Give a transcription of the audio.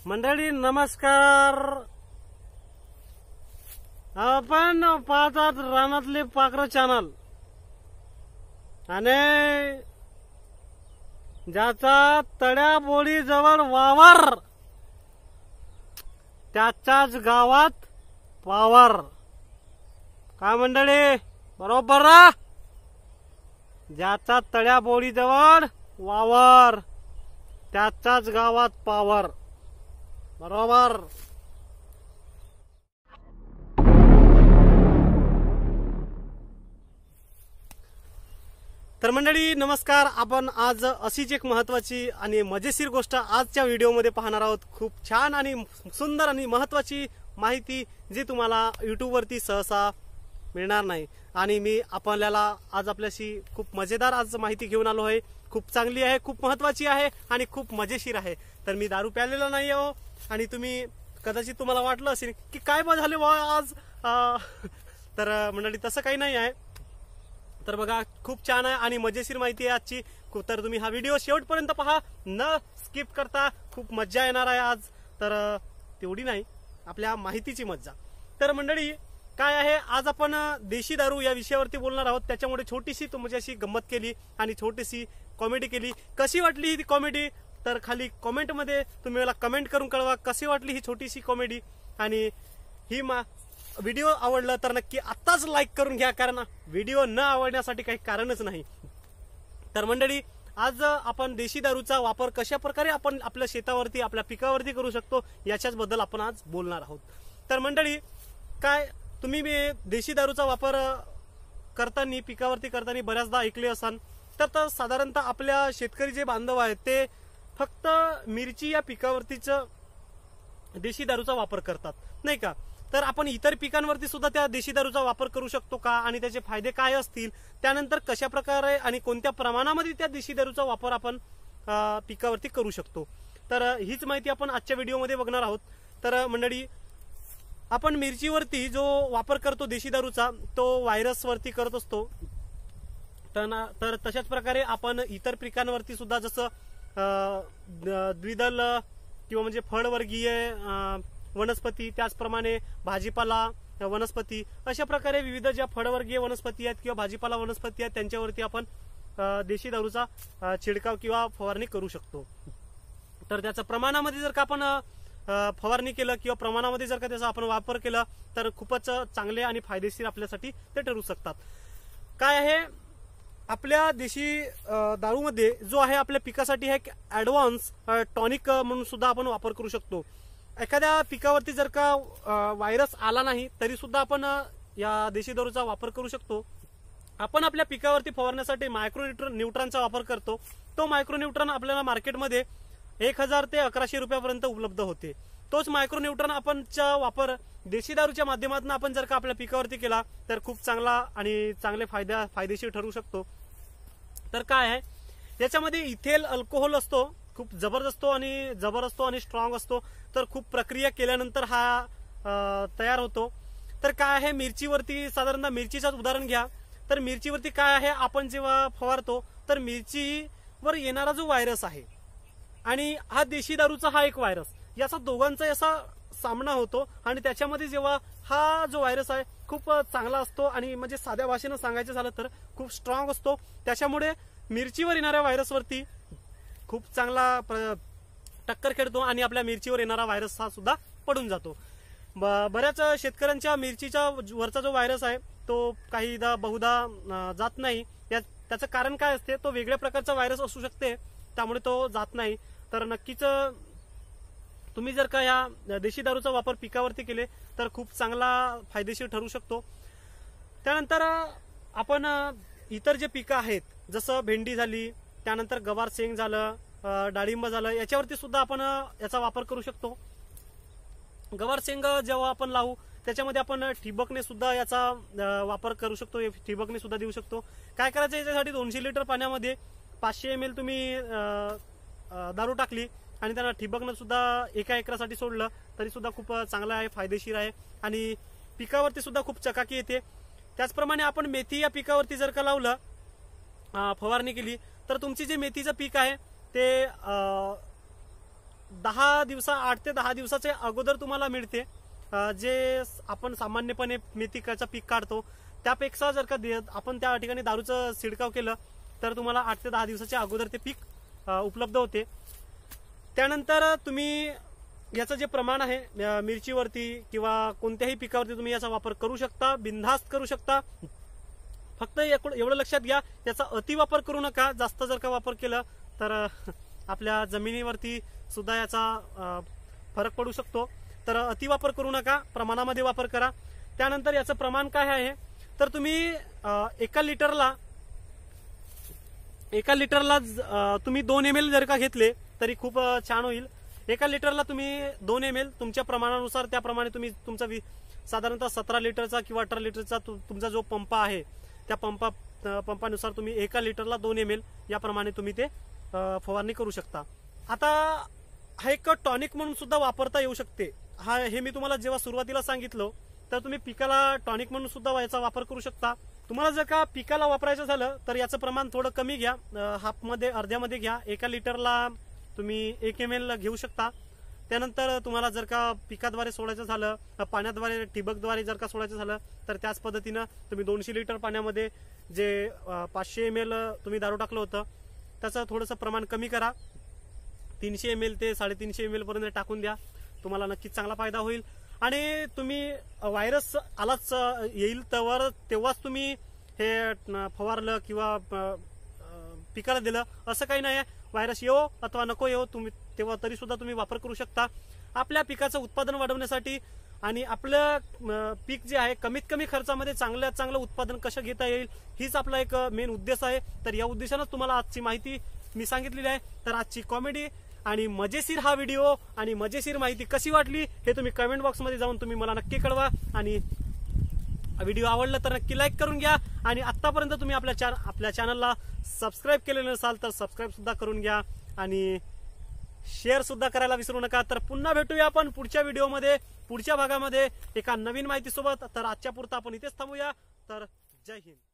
मंडळी नमस्कार. आपण पाहतात रानातले पाखरं चॅनल आणि ज्याचा तळ्या बोळी जवळ वावर त्याच्याच गावात पावर. काय मंडळी बरोबर ना? ज्याचा तळ्या बोळी जवळ वावर त्याच्याच गावात पावर. बरोबर. तर मंडळी नमस्कार. आपण आज अशीच एक महत्वाची आणि मजेशीर गोष्ट आजच्या व्हिडिओमध्ये पाहणार आहोत. खूप छान आणि सुंदर आणि महत्वाची माहिती जी तुम्हाला YouTube वरती सहसा मिळणार नाही. आणि मी आपल्याला आज आपल्याशी खूप मजेदार आज माहिती घेऊन आलो आहे. खूप चांगली आहे, खूप महत्वाची आहे आणि खूप मजेशीर आहे. तर मी दारू प्यालेला नाही हो. आणि तुम्ही कदाचित तुम्हाला वाटलं असेल की काय झाले आज तर मंडळी तसं काही नाही आहे. तर बघा खूप छान आहे आणि मजेशीर माहिती आहे आजची. तर तुम्ही हा व्हिडिओ शेवटपर्यंत पहा, न स्किप करता. खूप मज्जा येणार आहे आज. तर तेवढी नाही, आपल्या माहितीची मज्जा. तर मंडळी काय आहे, आज आपण देशी दारू या विषयावरती बोलणार आहोत. त्याच्यामुळे छोटीशी तुमच्याशी गंमत केली आणि छोटीशी कॉमेडी केली. कशी वाटली ही कॉमेडी तर खाली कॉमेंट मध्ये तुम्ही मला कमेंट करून कळवा कशी वाटली ही छोटीशी कॉमेडी. आणि ही व्हिडिओ आवडला तर नक्की आत्ताच लाईक करून घ्या, कारण व्हिडिओ न आवडण्यासाठी काही कारणच नाही. तर मंडळी आज आपण देशी दारूचा वापर कशा प्रकारे आपण आपल्या शेतावरती आपल्या पिकावरती करू शकतो याच्याच बद्दल आपण आज बोलणार आहोत. तर मंडळी काय तुम्ही देशी दारूचा वापर करताना पिकावरती करताना बऱ्याचदा ऐकले असाल तर साधारणतः आपल्या शेतकरी जे बांधव आहेत ते फक्त मिरची या पिकावरतीच देशी दारूचा वापर करतात, नाही का? तर आपण इतर पिकांवरती सुद्धा त्या देशी दारूचा वापर करू शकतो का आणि त्याचे फायदे काय असतील, त्यानंतर कशा प्रकारे आणि कोणत्या प्रमाणामध्ये त्या देशी दारूचा वापर आपण पिकावरती करू शकतो, तर हीच माहिती आपण आजच्या व्हिडिओमध्ये बघणार आहोत. तर मंडळी आपण मिरचीवरती जो वापर करतो देशी दारूचा तो व्हायरस वरती करत असतो. तर तशाच प्रकारे आपण इतर पिकांवरती सुद्धा जसं द्विदल किंवा म्हणजे फळवर्गीय वनस्पती, त्याचप्रमाणे भाजीपाला वनस्पती, अशा प्रकारे विविध ज्या फळवर्गीय वनस्पती आहेत किंवा भाजीपाला वनस्पती आहेत त्यांच्यावरती आपण देशी दारूचा छिडकाव किंवा फवारणी करू शकतो. तर त्याच्या प्रमाणामध्ये जर का आपण फवारणी केलं किंवा प्रमाणामध्ये जर का त्याचा आपण वापर केला तर खूपच चांगले आणि फायदेशीर आपल्यासाठी ते ठरू शकतात. काय आहे आपल्या देशी दारूमध्ये जो आहे आपल्या पिकासाठी एक ऍडव्हान्स टॉनिक म्हणून सुद्धा आपण वापर करू शकतो. एखाद्या पिकावरती जर का व्हायरस आला नाही तरी सुद्धा आपण या देशी दारूचा वापर करू शकतो. आपण आपल्या पिकावरती फवारण्यासाठी मायक्रो न्यूट्रॉनचा वापर करतो. तो मायक्रो न्यूट्रॉन आपल्याला मार्केटमध्ये 1000 ते 1100 रुपयापर्यंत उपलब्ध होते. तोच मायक्रो न्यूट्रॉन आपणचा वापर देशी दारूच्या माध्यमातून आपण जर का आपल्या पिकावरती केला तर खूप चांगला आणि चांगले फायदेशीर ठरू शकतो. तर काय आहे याच्यामध्ये इथेल अल्कोहोल असतो, खूप जबरदस्त आणि स्ट्रॉंग असतो. तर खूप प्रक्रिया केल्यानंतर हा तयार होतो. तर काय आहे मिरचीवरती साधारणतः मिरचीचं उदाहरण घ्या. तर मिरचीवरती काय आहे आपण जेव्हा फवारतो तर मिरचीवर येणारा जो व्हायरस आहे आणि हा देशी दारूचा हा एक व्हायरस, याचा दोघांचा असा सामना होतो. आणि त्याच्यामध्ये जेव्हा हा जो व्हायरस आहे खूप चांगला असतो आणि म्हणजे साध्या भाषेनं सांगायचं झालं तर खूप स्ट्रॉंग असतो. त्याच्यामुळे मिरचीवर येणाऱ्या व्हायरसवरती खूप चांगला टक्कर खेळतो आणि आपल्या मिरचीवर येणारा व्हायरस हा सुद्धा पडून जातो. बऱ्याच शेतकऱ्यांच्या मिरचीच्या वरचा जो व्हायरस आहे तो काहीदा बहुधा जात नाही. त्याचं कारण काय असते, तो वेगळ्या प्रकारचा व्हायरस असू शकते त्यामुळे तो जात नाही. तर नक्कीच तुम्ही जर का या देशी दारूचा वापर पिकावरती केले तर खूप चांगला फायदेशीर ठरू शकतो. त्यानंतर आपण इतर जे पिकं आहेत जसं भेंडी झाली, त्यानंतर गवार शेंग झालं, डाळिंब झालं, याच्यावरती सुद्धा आपण याचा वापर करू शकतो. गवार शेंग जेव्हा आपण लावू त्याच्यामध्ये आपण ठिबकने सुद्धा याचा वापर करू शकतो, ठिबकने सुद्धा देऊ शकतो. काय करायचं याच्यासाठी 200 लिटर पाण्यामध्ये 500 ml तुम्ही दारू टाकली आणि त्यांना ठिबकनं सुद्धा एका एकरासाठी सोडलं तरी सुद्धा खूप चांगलं आहे, फायदेशीर आहे आणि पिकावरती सुद्धा खूप चकाकी येते. त्याचप्रमाणे आपण मेथी या पिकावरती जर का लावलं फवारणी केली तर तुमची जे मेथीचं पीक आहे ते 8 ते 10 दिवसाच्या अगोदर तुम्हाला मिळते. जे आपण सामान्यपणे मेथीचं पीक काढतो त्यापेक्षा जर का आपण त्या ठिकाणी दारूचं शिडकाव केलं तर तुम्हाला 8 ते 10 दिवसाच्या अगोदर ते पीक उपलब्ध होते. त्यानंतर तुम्ही याचं जे प्रमाण आहे मिरचीवरती किंवा कोणत्याही पिकावरती तुम्ही याचा वापर करू शकता, बिनधास्त करू शकता. फक्त एवढं लक्षात घ्या, याचा अतिवापर करू नका. जास्त जर का वापर केलं तर आपल्या जमिनीवरती सुद्धा याचा फरक पडू शकतो. तर अतिवापर करू नका, प्रमाणामध्ये वापर करा. त्यानंतर याचं प्रमाण काय आहे तर तुम्ही 1 लिटरला तुम्ही 2 ml जर का घेतले तरी खूप छान होईल. 1 लिटरला तुम्ही 2 ml तुमच्या प्रमाणानुसार, त्याप्रमाणे तुम्ही तुमचा साधारणतः 17 लिटरचा किंवा 18 लिटरचा तुमचा जो पंप आहे त्या पंपानुसार तुम्ही 1 लिटरला 2 ml याप्रमाणे तुम्ही ते फवारणी करू शकता. आता हा एक टॉनिक म्हणून सुद्धा वापरता येऊ शकते. हे मी तुम्हाला जेव्हा सुरुवातीला सांगितलं तर तुम्ही पिकाला टॉनिक म्हणून सुद्धा याचा वापर करू शकता. तुम्हाला जर का पिकाला वापरायचं झालं तर याचं प्रमाण थोडं कमी घ्या, हाफमध्ये, अर्ध्यामध्ये घ्या. 1 लिटरला तुम्ही 1 ml घेऊ शकता. त्यानंतर तुम्हाला जर का पिकाद्वारे सोडायचं झालं, पाण्याद्वारे, ठिबकद्वारे जर का सोडायचं झालं तर त्याच पद्धतीनं तुम्ही 200 लिटर पाण्यामध्ये जे 500 ml तुम्ही दारू टाकलं होतं त्याचं थोडंसं प्रमाण कमी करा. 300 ml ते 350 ml पर्यंत टाकून द्या. तुम्हाला नक्कीच चांगला फायदा होईल. आणि तुम्ही व्हायरस आलाच येईल तेव्हाच तुम्ही हे फवारलं किंवा पिकाला दिलं असं काही नाही. व्हायरस येवो अथवा नको येवो तुम्ही तेव्हा तरी सुद्धा तुम्ही वापर करू शकता. आपल्या पिकाचं उत्पादन वाढवण्यासाठी आणि आपलं पीक जे आहे कमीत कमी खर्चामध्ये चांगल्यात चांगलं उत्पादन कसं घेता येईल हीच आपला एक मेन उद्देश आहे. तर या उद्देशानंच तुम्हाला आजची माहिती मी सांगितलेली आहे. तर आजची कॉमेडी आणि मजेशीर हा व्हिडिओ आणि मजेशीर माहिती कशी वाटली हे तुम्ही कमेंट बॉक्समध्ये जाऊन तुम्ही मला नक्की कळवा. आणि व्हिडिओ आवडला तर नक्की लाईक करून घ्या. आणि आतापर्यंत तुम्ही आपल्या चॅनलला सबस्क्राईब केलेलं नसाल तर सबस्क्राईब सुद्धा करून घ्या आणि शेअर सुद्धा करायला विसरू नका. तर पुन्हा भेटूया आपण पुढच्या व्हिडिओमध्ये, पुढच्या भागामध्ये एका नवीन माहितीसोबत. तर आजच्या पुरता आपण इथेच थांबूया. तर जय हिंद.